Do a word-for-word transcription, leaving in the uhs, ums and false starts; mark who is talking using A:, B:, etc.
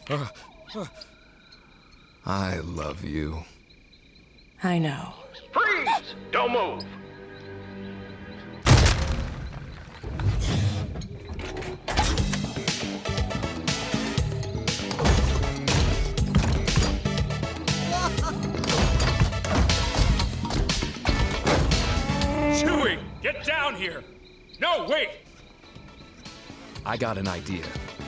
A: I love you.
B: I know.
C: Freeze! Don't move!
D: Chewie, get down here! No, wait!
A: I got an idea.